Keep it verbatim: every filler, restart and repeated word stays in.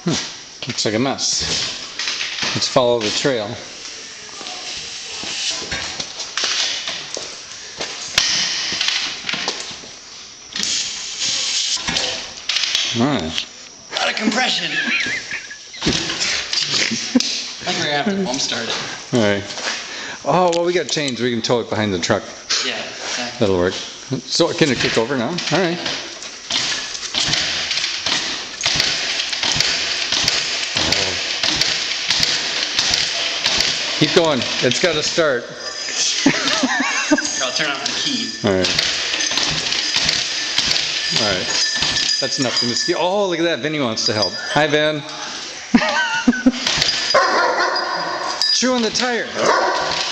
Hmm, looks like a mess. Let's follow the trail. Alright. A lot of compression. I think we're gonna have to bump start it. Alright. Oh, well, we got chains. We can tow it behind the truck. Yeah, exactly. That'll work. So, can it kick over now? Alright. Oh. Keep going. It's got to start. I'll turn off the key. Alright. Alright. That's enough to mosquito. Oh, look at that. Vinny wants to help. Hi, Vin. Chewing the tire.